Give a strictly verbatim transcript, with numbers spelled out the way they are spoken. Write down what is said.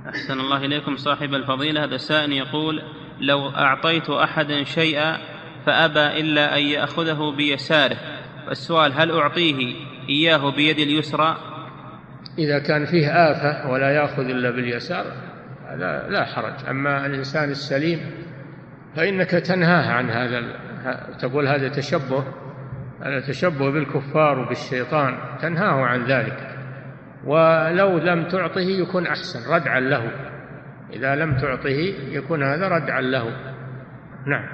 أحسن الله إليكم صاحب الفضيلة. هذا سائل يقول: لو أعطيت أحدا شيئا فأبى إلا أن يأخذه بيساره، فالسؤال: هل أعطيه إياه بيد اليسرى؟ إذا كان فيه آفة ولا يأخذ إلا باليسار لا, لا حرج. أما الإنسان السليم فإنك تنهاه عن هذا، تقول هذا تشبه هذا تشبه بالكفار وبالشيطان، تنهاه عن ذلك. ولو لم تعطه يكون أحسن ردعا له، إذا لم تعطه يكون هذا ردعا له. نعم.